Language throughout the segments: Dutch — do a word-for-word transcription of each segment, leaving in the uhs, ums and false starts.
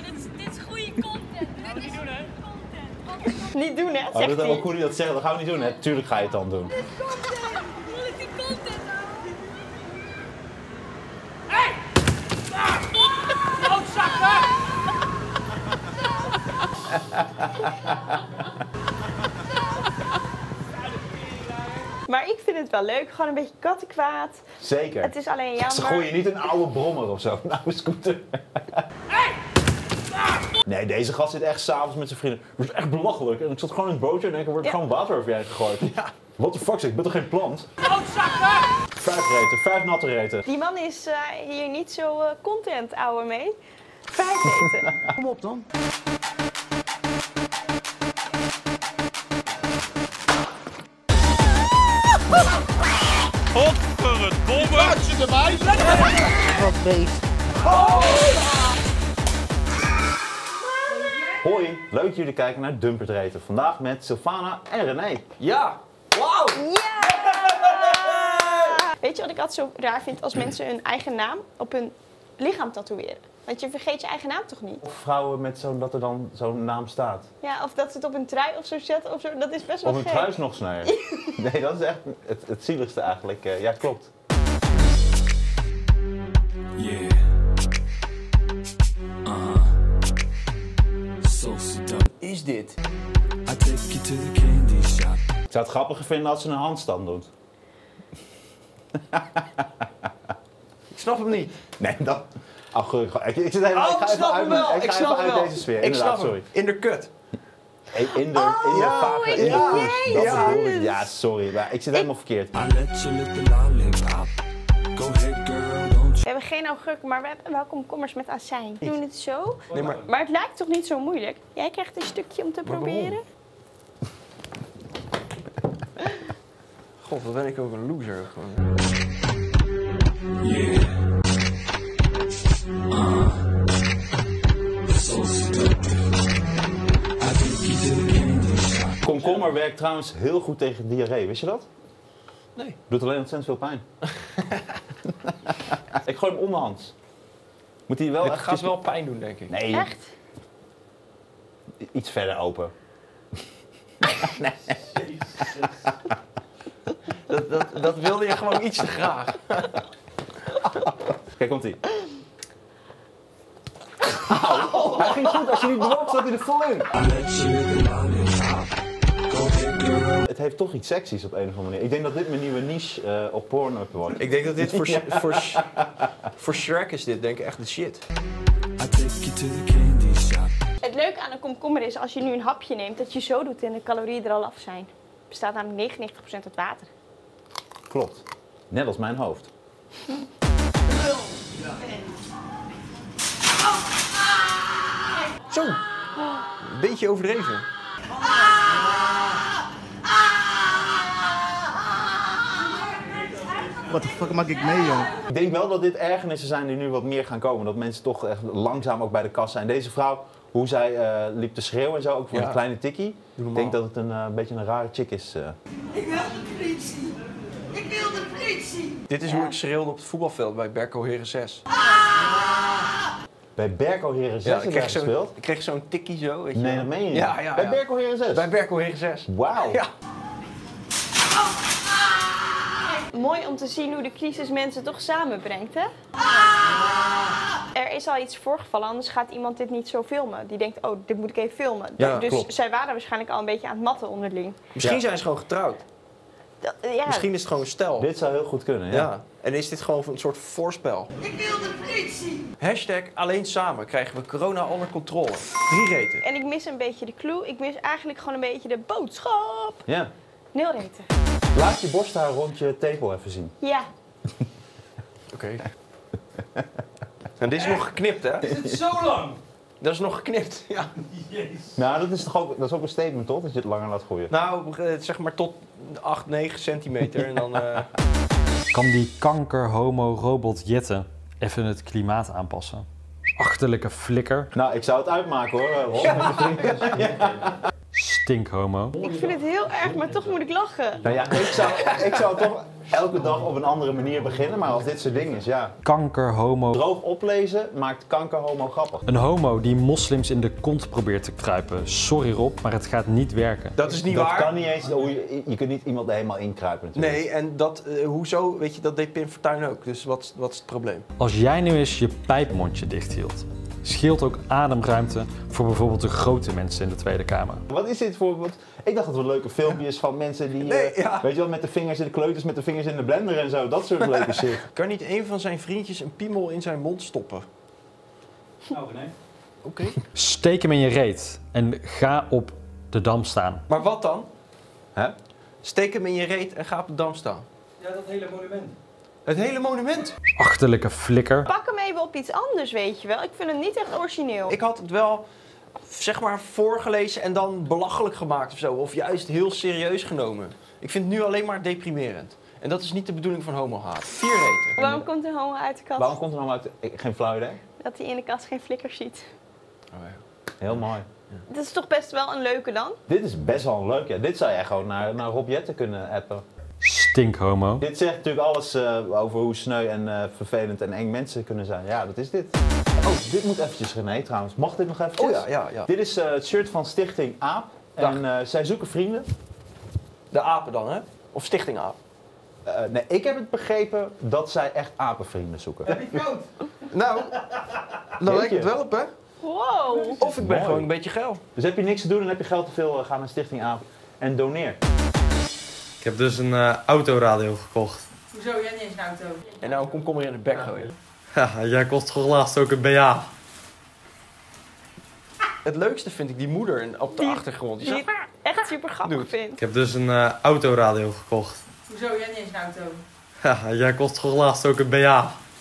dit is, dit is goede content. Dit is doen, hè? Content. Niet doen, hè? Oh, dat is wel cool dat zeggen, dat gaan we niet doen, hè? Tuurlijk ga je het dan doen. Dit is content. Wil ik die content houden? Hé! Roodzakken! Maar ik vind het wel leuk, gewoon een beetje kattenkwaad. Zeker. Het is alleen jammer. Ze gooien niet een oude brommer of zo, een oude scooter. Hé! Nee, deze gast zit echt s'avonds met zijn vrienden. Dat is echt belachelijk. En ik zat gewoon in het bootje en ik er wordt Ja. gewoon water over jij gegooid. Ja. What the fuck, zeg, ik ben toch geen plant? Roodzakken! Vijf reten, vijf natte reten. Die man is uh, hier niet zo uh, content, ouwe mee. Vijf eten. Kom op dan. Godverdomme! Wat je erbij? Wat beest. Hoi, leuk dat jullie kijken naar Dumpert Reten. Vandaag met Sylvana en René. Ja! Wauw! Ja! Weet je wat ik altijd zo raar vind als mensen hun eigen naam op hun lichaam tatoeëren? Want je vergeet je eigen naam toch niet? Of vrouwen met zo'n, dat er dan zo'n naam staat. Ja, of dat ze het op een trui of zo zetten of zo, dat is best wel Of een gek. truis nog sneller. Nee, dat is echt het, het zieligste eigenlijk. Uh, ja, klopt. Yeah. Uh-huh. So seductive. Is dit? I take you to the candy shop. Ik zou het grappiger vinden als ze een handstand doet. Ik snap hem niet. Nee, dat... Oh, gelukkig. Ik, ik zit helemaal... Oh, ik ga ik snap even hem uit, wel. Ik ga Ik snap even hem uit wel. deze sfeer. Ik Inderdaad, snap sorry. hem. In de kut. In de, in de ja, vage, in de ja, koers. Dat ja. bedoel ik. Ja, sorry. Maar ik zit helemaal verkeerd. I let you lick the lollipop. Go ahead, girl, don't We hebben geen augurken, maar we hebben wel komkommers met azijn. We doen het zo. Nee, maar... Maar het lijkt toch niet zo moeilijk? Jij krijgt een stukje om te Maar waarom? proberen. God, wat ben ik ook een loser gewoon. Yeah. Uh. So seductive. I take you to the candy shop. Komkommer werkt trouwens heel goed tegen diarree. Wist je dat? Nee. Doet alleen ontzettend veel pijn. Ik gooi hem onderhands. Moet hij wel Het echt... gaat wel pijn doen, denk ik. Nee, Echt? iets verder open. Dat, dat, dat wilde je gewoon iets te graag. Kijk, komt ie. Hij ging goed. Als je niet bewoog, zat hij er vol in. I let you lick the lollipop. Go ahead, girl. Het heeft toch iets seksies op een of andere manier. Ik denk dat dit mijn nieuwe niche uh, op Pornhub wordt. Ik denk dat dit voor, voor, voor Shrek is dit, denk ik, echt de shit. I take you to the candy shop. Het leuke aan een komkommer is als je nu een hapje neemt, dat je zo doet en de calorieën er al af zijn. Het bestaat namelijk negenennegentig procent uit water. Klopt. Net als mijn hoofd. Zo! Een beetje overdreven. Wat de fuck maak ik mee, joh? Ik denk wel dat dit ergernissen zijn die nu wat meer gaan komen. Dat mensen toch echt langzaam ook bij de kast zijn. Deze vrouw, hoe zij uh, liep te schreeuwen en zo, ook voor Ja. een kleine tikkie. Ik denk dat het een uh, beetje een rare chick is. Uh. Ik wil de politie! Ik wil de politie! Dit is hoe ik schreeuwde op het voetbalveld bij Berco Heren zes. Bij Berco Heren zes Ja, heb ik jij kreeg zo'n gespeeld? ik kreeg zo'n tikkie zo, weet je Nee, wel. dat meen je niet. Ja, ja, Bij ja. Berco Heren zes? Bij Berco Heren zes. Wauw. Ja. Mooi om te zien hoe de crisis mensen toch samenbrengt, hè? Er is al iets voorgevallen, anders gaat iemand dit niet zo filmen. Die denkt, oh, dit moet ik even filmen. Ja, dus klopt. zij waren waarschijnlijk al een beetje aan het matten onderling. Misschien Ja. zijn ze gewoon getrouwd. Dat, ja. Misschien is het gewoon een stel. Dit zou heel goed kunnen, ja. Ja. En is dit gewoon een soort voorspel. Ik wil de politie! Hashtag alleen samen krijgen we corona onder controle. Drie reten. En ik mis een beetje de clue. Ik mis eigenlijk gewoon een beetje de boodschap. Ja. Nul reten. Laat je borsthaar rond je tepel even zien. Ja. Oké. En dit is nog geknipt, hè? Is het zo lang? Dat is nog geknipt, ja. Jezus. Nou, dat is toch ook, dat is ook een statement, toch? Dat je het langer laat groeien. Nou, eh, zeg maar tot acht, negen centimeter en dan... eh, Kan die kanker-homo-robot Jette even het klimaat aanpassen? Achterlijke flikker. Nou, ik zou het uitmaken hoor, Rob. Stinkhomo. Ik vind het heel erg, maar toch moet ik lachen. Nou ja, ik zou, ik zou toch... elke dag op een andere manier beginnen, maar als dit soort dingen is, ja. Kanker, homo. Droog oplezen maakt kanker homo grappig. Een homo die moslims in de kont probeert te kruipen. Sorry Rob, maar het gaat niet werken. Dat is niet dat waar. kan niet eens, oh, je, je kunt niet iemand er helemaal inkruipen natuurlijk. Nee, en dat, uh, hoezo, weet je, dat deed Pim Fortuyn ook. Dus wat, wat is het probleem? Als jij nu eens je pijpmondje dicht hield, scheelt ook ademruimte voor bijvoorbeeld de grote mensen in de Tweede Kamer. Wat is dit voor, wat, ik dacht dat we leuke filmpjes van mensen die, Nee, uh, ja. weet je wel, met de vingers in de kleuters, met de vingers in de blender en zo, dat soort leuke shit. Kan niet een van zijn vriendjes een piemel in zijn mond stoppen? Nou nee. Oké. Okay. Steek hem in je reet en ga op de Dam staan. Maar wat dan? Hè? Steek hem in je reet en ga op de Dam staan. Ja, dat hele monument. Het hele monument? Achterlijke flikker. Pak hem even op iets anders, weet je wel. Ik vind het niet echt origineel. Ik had het wel, zeg maar, voorgelezen en dan belachelijk gemaakt of zo. Of juist heel serieus genomen. Ik vind het nu alleen maar deprimerend. En dat is niet de bedoeling van homohaat. Vier reten. Waarom komt een homo uit de kast? Waarom komt er nou uit? Ik, geen flauw idee. Dat hij in de kast geen flikkers ziet. Oh, ja. Heel mooi. Dat is toch best wel een leuke dan? Dit is best wel leuk, ja. Dit zou jij gewoon naar, naar Rob Jetten kunnen appen. Stinkhomo. Dit zegt natuurlijk alles uh, over hoe sneu en uh, vervelend en eng mensen kunnen zijn. Ja, dat is dit. Oh, dit moet eventjes, René, trouwens. Mag dit nog eventjes? Oh ja, ja, ja. Dit is uh, het shirt van Stichting AAP. En uh, zij zoeken vrienden. De apen dan, hè? Of Stichting Aap? Uh, nee, ik heb het begrepen dat zij echt apenvrienden zoeken. Heb je fout? Nou, dan lijkt het wel op, hè? Wow. Of ik ben Mooi. gewoon een beetje geil. Dus heb je niks te doen en heb je geld te veel, uh, ga naar Stichting AAP en doneer. Ik heb dus een uh, autoradio gekocht. Hoezo? Jij niet eens een auto? En nou een komkommer in de bek gooien. Ja, jij kost toch laatst ook een B H. Het leukste vind ik die moeder op de Die- achtergrond. Die Die zegt, ik echt super grappig Doe het. vind. Ik heb dus een uh, autoradio gekocht. Hoezo? Jij niet eens een auto? Ja, jij kost toch laatst ook een B H.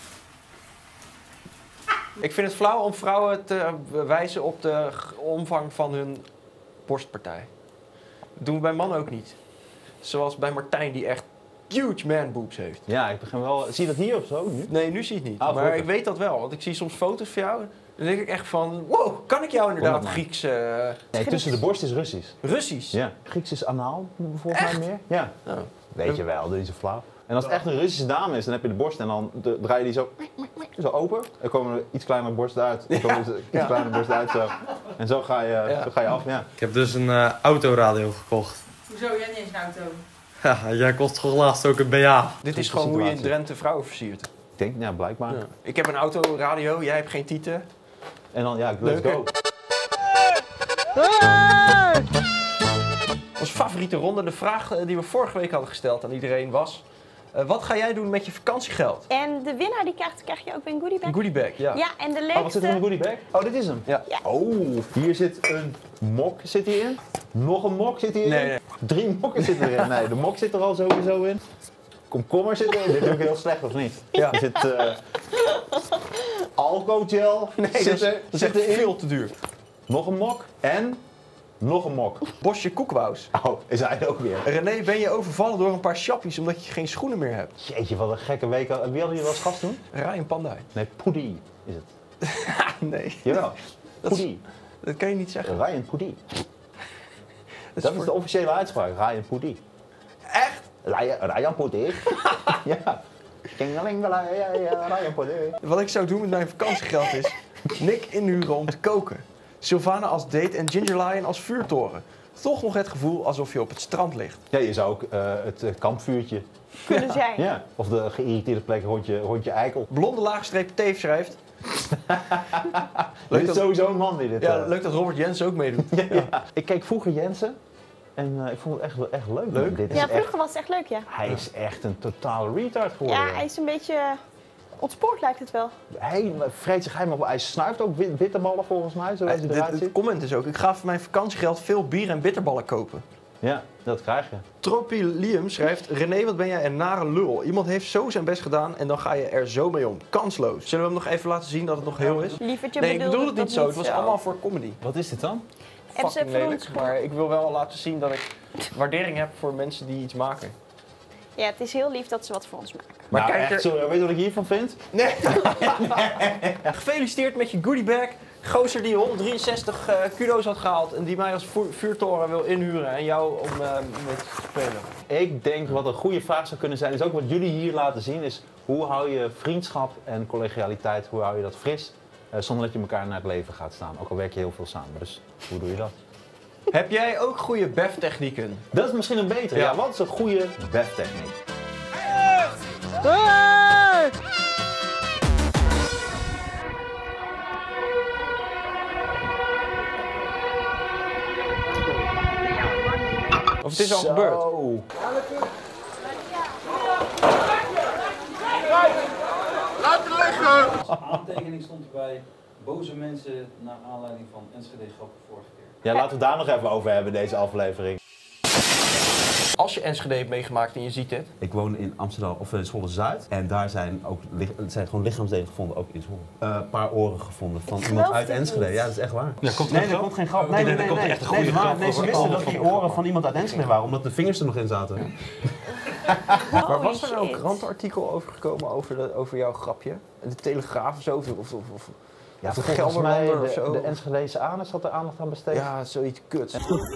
ik vind het flauw om vrouwen te wijzen op de g- omvang van hun borstpartij. Dat doen we bij mannen ook niet. Zoals bij Martijn die echt huge man boobs heeft. Ja, ik begin wel. Zie je dat hier of zo nu? Nee, nu zie je het niet. Ah, maar gelukkig. ik weet dat wel, want ik zie soms foto's van jou. Dan denk ik echt van, wow, kan ik jou inderdaad Kom op, man. Grieks, uh, Nee, tussen de borst is Russisch. Russisch? Ja. Grieks is anaal, volgens mij meer. Ja. Oh. Weet je wel, dat is zo flauw. En als het echt een Russische dame is, dan heb je de borst en dan de- draai je die zo, zo open. Dan komen er iets kleinere borsten uit. Dan komen er iets Ja. kleinere borsten uit zo. En zo ga je, Ja. zo ga je af, ja. Ik heb dus een uh, autoradio gekocht. Hoezo? Jij niet eens een auto? Ja, jij kost toch laatst ook een B H. Dit is Griekse gewoon hoe je in situatie. Drenthe vrouwen versiert. Ik denk, ja, blijkbaar. Ja. Ik heb een autoradio, jij hebt geen tieten. En dan, ja, let's Leuk, go. Onze favoriete ronde, de vraag eh, die we vorige week hadden gesteld aan iedereen was... Uh, wat ga jij doen met je vakantiegeld? En de winnaar die krijgt, krijg je ook weer een goodie bag. Een goodiebag, ja. Ja, en de Oh, wat zit er in de leukste... goodie bag? Oh, dit is hem. Ja. Ja. Oh, hier zit een mok zit hierin. Nog een mok zit hierin. Nee, nee. Drie mokken zitten erin. Nee, de mok zit er al sowieso in. Komkommer zit erin. Dit doe ik heel slecht, of niet? Ja. Er zit uh, alcoholgel Nee, dat zit is, er, dat is zit echt erin. veel te duur. Nog een mok en nog een mok. Bosje koekwous. Oh, is hij er ook weer. René, ben je overvallen door een paar shoppies omdat je geen schoenen meer hebt? Jeetje, wat een gekke week. Wie hadden jullie als gast doen? Ryan Pandai. Nee, Poedie is het. Nee, Jawel. Dat is- Poedie. dat kan je niet zeggen. Ryan Poedie. Dat Dat is voor- de officiële uitspraak. Ryan Poedie. Echt? Ryan, Ryan Poedie. Ja. Kingelingelei, ja, ja, Ryan Poedie. Wat ik zou doen met mijn vakantiegeld is Nick inhuren om te koken. Sylvana als date en Ginger Lion als vuurtoren. Toch nog het gevoel alsof je op het strand ligt. Ja, je zou ook uh, het uh, kampvuurtje. kunnen zijn. Ja. Of de geïrriteerde plek rond je, rond je eikel. Blonde laagstreep Teef schrijft. Dit is dat- sowieso een man die dit... Ja, uh, leuk dat Robert Jensen ook meedoet. ja, ja. Ik keek vroeger Jensen. En uh, ik vond het echt, echt leuk. Leuk? man. Dit is Ja, echt, vroeger was het echt leuk, ja. hij is echt een totale retard geworden. Ja, hij is een beetje ontspoord lijkt het wel. Hij vreet zich helemaal op. Hij snuift ook wit- bitterballen volgens mij, zoals hij Het, eruit het ziet. comment is ook, ik ga voor mijn vakantiegeld veel bier en bitterballen kopen. Ja, dat krijg je. Tropilium schrijft, René, wat ben jij een nare lul. Iemand heeft zo zijn best gedaan en dan ga je er zo mee om. Kansloos. Zullen we hem nog even laten zien dat het nog heel is? Lievertje Nee, ik bedoelde bedoel het niet dat zo. Het was allemaal voor comedy. Wat is dit dan? Heb ze Fucking voor lelijk. ons Maar ik wil wel laten zien dat ik waardering heb voor mensen die iets maken. Ja, het is heel lief dat ze wat voor ons maken. Maar nou, kijk echt, er... sorry, weet je wat ik hiervan vind? Nee. Gefeliciteerd met je goodiebag. gozer die honderddrieënzestig uh, kudo's had gehaald en die mij als vu vuurtoren wil inhuren en jou om uh, mee te spelen? Ik denk wat een goede vraag zou kunnen zijn, is ook wat jullie hier laten zien, is hoe hou je vriendschap en collegialiteit, hoe hou je dat fris, uh, zonder dat je elkaar naar het leven gaat staan. Ook al werk je heel veel samen, dus hoe doe je dat? Heb jij ook goede beftechnieken? Dat is misschien een betere. Ja. Ja, wat is een goede beftechniek? Hey! Of het is al gebeurd? Laat het liggen! Aantekening stond erbij. Boze mensen naar aanleiding van Enschede grappen vorige keer. Ja, laten we het daar nog even over hebben, deze aflevering. Als je Enschede hebt meegemaakt en je ziet dit. Ik woon in Amsterdam, of in Zwolle-Zuid. En daar zijn ook zijn gewoon lichaamsdelen gevonden, ook in Zwolle. Een uh, paar oren gevonden van Ik iemand uit dit Enschede. niet. Ja, dat is echt waar. Ja, komt er nee, een er grap? komt geen grap. Oh, Nee, nee, er nee. komt nee, echt een nee, goede nee, grap nee, ze over- wisten oh, dat van die de oren grap. van iemand uit Enschede waren, omdat de vingers er nog in zaten. Maar was er nou een shit. krantenartikel over gekomen over, de, over jouw grapje? De Telegraaf of zo? Of, of, of, Ja, of de volgens mij Gelderlander of de, zo? de Enschedese Anus had er aandacht aan besteed. Ja, zoiets kuts.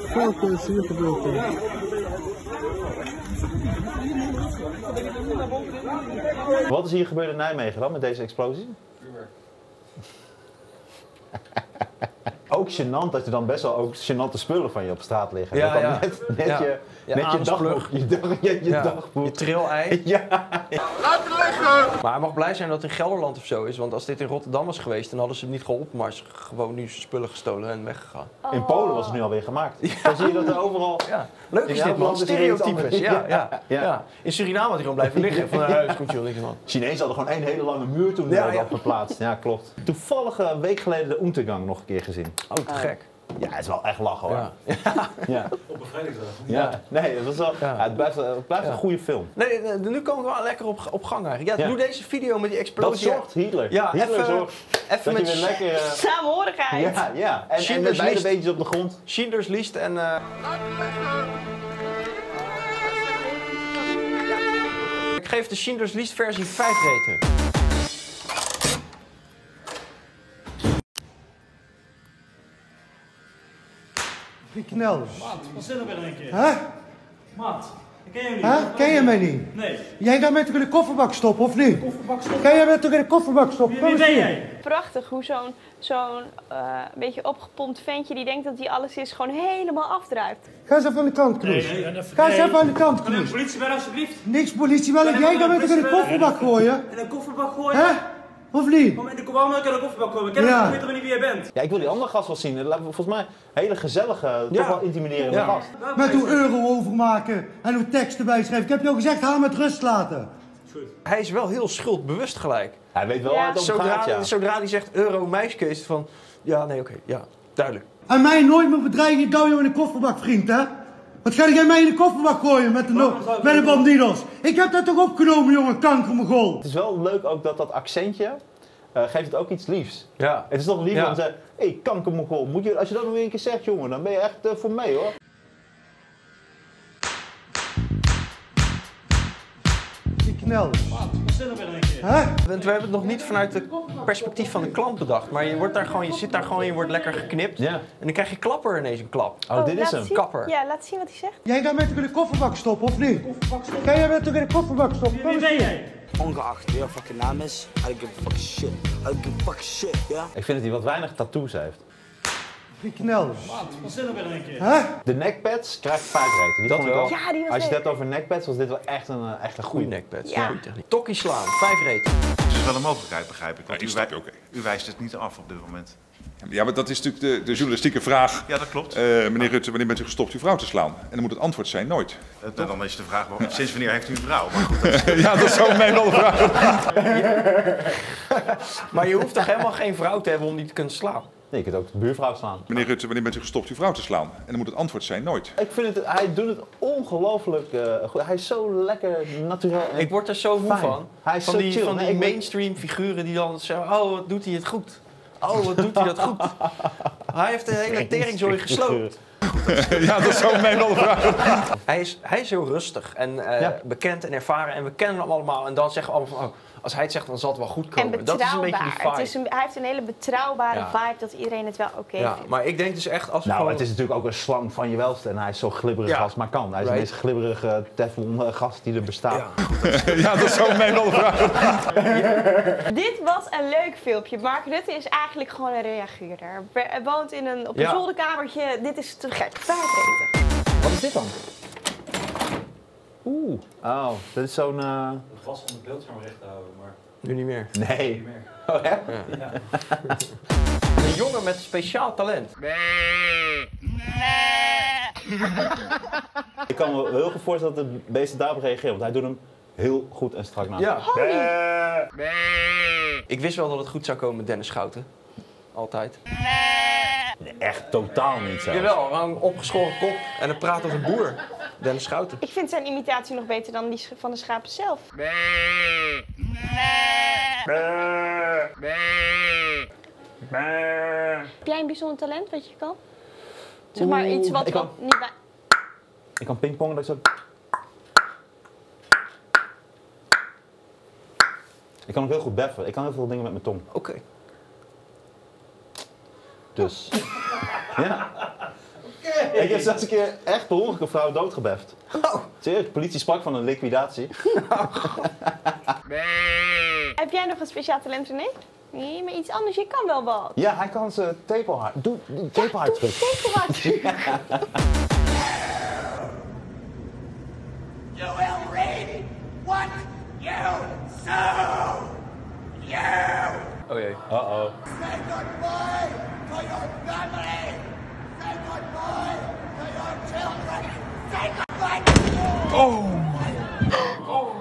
Wat is hier gebeurd in Nijmegen dan met deze explosie? Ook gênant dat er dan best wel ook gênante spullen van je op straat liggen. Ja, Dat dan ja. Net, net Ja. je, Ja, net je anusplug. dagboek. Je, dag, je, je Ja. dagboek. Je tril-ei. Ja. Laat het liggen! Maar hij mag blij zijn dat het in Gelderland of zo is, want als dit in Rotterdam was geweest, dan hadden ze hem niet geholpen, maar ze gewoon nu zijn spullen gestolen en weggegaan. In Polen was het nu alweer gemaakt. Dan zie je dat er overal... Ja, leuk In is dit elk man, land is er iets stereotypes. anders. Ja, ja, Ja. ja. In Suriname had hij gewoon blijven liggen. Van nou, huis komt je wel niks man. Chinezen hadden gewoon één hele lange muur toen Ja, ja, ja. geplaatst. Ja, klopt. Toevallig een week geleden de Untergang nog een keer gezien. Oh, te gek. Ja, het is wel echt lachen hoor. Ja. Ja. Op bevrijdingsdag. Ja. Nee, dat was wel, Ja. ja, het blijft, het blijft Ja. een goede film. Nee, nee, nu komen we wel lekker op, op gang eigenlijk. Ja, Ja. doe deze video met die Dat explosie. zorgt Hitler. Ja, Hitler even- zorgt Even dat met je weer lekker... uh, Saamhorigheid. ja, ja. En, en Schindler's met beide List. beentjes op de grond. Schindler's List en... Uh... Ik geef de Schindler's List versie vijf raten. Die knel. Wat zit er weer een keer? Hè? Maat, ik ken je niet. Hè? Ken je mij niet? Nee. Jij gaat mij toch in de kofferbak stoppen, of niet? Kofferbak stoppen. Kan jij mij toch in de kofferbak stoppen? Wie, wie Kom eens ben hier. jij? Prachtig hoe zo'n zo'n eh, beetje opgepompt ventje die denkt dat hij alles is, gewoon helemaal afdruipt. Ga eens even aan de kant, Kroes. Nee, nee, Ga eens nee. even aan de kant, Kan een Kroes. politieman alsjeblieft? Niks politie, wel. Kan Jij even gaat mij een toch in de politieman- kofferbak gooien? In een kofferbak gooien? Hè? Of niet? Kom in de waarom kan ik in de kofferbak gooien? Ik ken Ja. ik weet toch niet wie jij bent? Ja, ik wil die andere gast wel zien. Dat lijkt me volgens mij een hele gezellige, toch wel intimiderende Ja. gast. Met hoe euro overmaken en hoe teksten bijschrijven. Ik heb jou gezegd, ga met rust laten. Hij is wel heel schuldbewust gelijk. Hij weet wel Ja. waar het om Zodra, gaat, ja. zodra hij zegt euro meisje is het van... Ja, nee, oké, ja, duidelijk. En mij nooit meer bedreigen, ik douw jou in de kofferbak, vriend, hè? Wat ga jij mij in de kofferbak gooien met de, no met de bandidos? Ik heb dat toch opgenomen, jongen, kankermogol. Het is wel leuk ook dat dat accentje, uh, geeft het ook iets liefs. Ja. Het is toch lief Ja. om te zeggen, hé, hey, kankermogol, moet je, als je dat nog weer een keer zegt, jongen, dan ben je echt uh, voor mij, hoor. Die knel. Wat zit er weer een keer? Hè? Want we hebben het nog niet vanuit het perspectief van de klant bedacht. Maar je, wordt daar gewoon, je zit daar gewoon, je wordt lekker geknipt. Ja. En dan krijg je klapper ineens een klap. Oh, dit is laat hem. zien. Kapper. Ja, laat zien wat hij zegt. Jij gaat mij toch in de kofferbak stoppen, of niet? Ga jij mij toch in de kofferbak stoppen? Kom Wie eens ben hier. jij? Ongeacht wie jouw fucking naam is, I don't give a fucking shit. I don't give a fucking shit, ja? Ik vind dat hij wat weinig tattoos heeft. Die knel. Wat zit er weer een keer? Hè? De neckpads krijgt vijf raten. Die Dat vond ik wel. al- Ja, die was Als je het leuk. hebt over neckpads, was dit wel echt een, uh, echt een Goeie goede. nekpad. Ja. Goeie techniek. Tokkie slaan, vijf raten. Het is wel een mogelijkheid, begrijp ik. Want Ja, u, is wij- dat ook, oké. u wijst het niet af op dit moment. Ja, maar dat is natuurlijk de, de journalistieke vraag. Ja, dat klopt. Eh, meneer Rutte, wanneer bent u gestopt uw vrouw te slaan? En dan moet het antwoord zijn nooit. Uh, nou, dan is de vraag, waarom- sinds wanneer heeft u een vrouw? Maar goed, dat is- Ja, dat zou mij wel de vraag. Maar je hoeft toch helemaal geen vrouw te hebben om die te kunnen slaan? Nee, je kunt ook de buurvrouw slaan. Meneer Rutte, wanneer bent u gestopt uw vrouw te slaan? En dan moet het antwoord zijn nooit. Ik vind het, hij doet het ongelooflijk uh, goed. Hij is zo lekker natuurlijk. Ik word er zo moe Fijn. van. Hij is van zo die, chill. van Nee, die ik ben- mainstream figuren die dan zeggen, oh wat doet hij het goed. Oh wat doet hij dat goed. Hij heeft de hele teringzooi gesloopt. Ja, dat zou mij wel vragen. Hij is, hij is heel rustig en uh, Ja. bekend en ervaren en we kennen hem allemaal. En dan zeggen we allemaal van, oh, als hij het zegt, dan zal het wel goed komen. En Dat is een beetje die betrouwbaar. vibe. Het is een, hij heeft een hele betrouwbare Ja. vibe dat iedereen het wel oké ja, vindt. maar ik denk dus echt als we Nou, gewoon... het is natuurlijk ook een slang van je welste en hij is zo glibberig Ja. als maar kan. Hij is Right. de meest glibberige Teflon eh, gast die er bestaat. Ja. Ja, dat zou mij wel vragen. Dit was een leuk filmpje. Mark Rutte is eigenlijk gewoon een reageerder. Hij woont in een, op een Ja. zolderkamertje. Dit is te gek. Vijf reten. Wat is dit dan? Oeh. Oh, dit is zo'n... Uh... Het glas van het beeldscherm recht houden, maar Nu niet meer. Nee. niet meer. Oh, hè? Ja. Een jongen met speciaal talent. Ik kan me heel goed voorstellen dat de beesten daarop reageren, want hij doet hem heel goed en strak na. Ja. Ik wist wel dat het goed zou komen met Dennis Schouten. Altijd. Nee, echt totaal niet zo. Jawel, gewoon een opgeschoren kop en dan praat als een boer. Dennis Schouten. Ik vind zijn imitatie nog beter dan die sch- van de schapen zelf. Heb jij een bijzonder talent wat je kan? Zeg maar Oeh, iets wat, ik wat kan- niet bij... Ik kan pingpongen dat ik zo... Ik kan ook heel goed beffen. Ik kan heel veel dingen met mijn tong. Oké. Okay. Dus. Ja. Okay. Ik heb zelfs een keer echt per ongeluk een vrouw doodgebeft. Oh. Serieus, de politie sprak van een liquidatie. Heb jij nog een speciaal talent, René? Nee, maar iets anders. Je kan wel wat. Ja, hij kan zijn tepelhaar. Doe die tepelhaar terug. Tepelhaar terug. You will read what you sow. You. Oh jee. Uh-oh. Say goodbye to your family. Say goodbye to your children. Say goodbye to you. Oh my. Oh.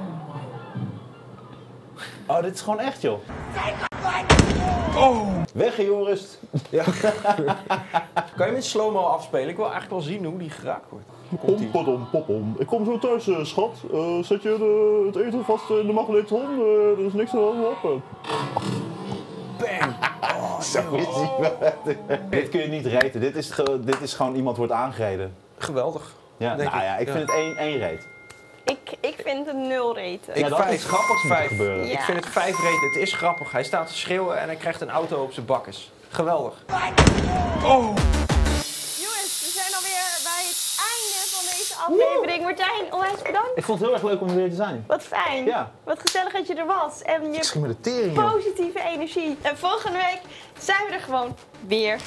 Oh, dit is gewoon echt, joh. Say goodbye to you. Oh. Weg, Joris. Ja. Kan je hem in slow-mo afspelen? Ik wil eigenlijk wel zien hoe die geraakt wordt. Pom, padom, popom. Ik kom zo thuis, uh, schat. Uh, zet je de, het eten vast in de magnetron? Uh, er is niks aan de hand. Bang! Oh, zo is hij wel. Dit kun je niet reten. Dit is, ge, dit is gewoon iemand wordt aangereden. Geweldig. Ja, denk nou ik. ja, ik Ja. vind het één, één reet. Ik, ik vind het nul reten. Ik Ja, dat vijf. is grappig vijf. gebeuren. Ja. Ik vind het vijf reden. Het is grappig. Hij staat te schreeuwen en hij krijgt een auto op zijn bakkes. Geweldig. Oh. Jongens, we zijn alweer bij het einde van deze aflevering. Martijn, onwijs bedankt. Ik vond het heel erg leuk om er weer te zijn. Wat fijn. Ja. Wat gezellig dat je er was. En je Schiet me de tering, joh. positieve energie. En volgende week zijn we er gewoon weer.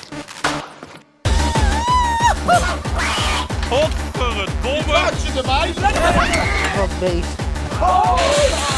Godverdomme! Wat je erbij? Wat beest. Oh!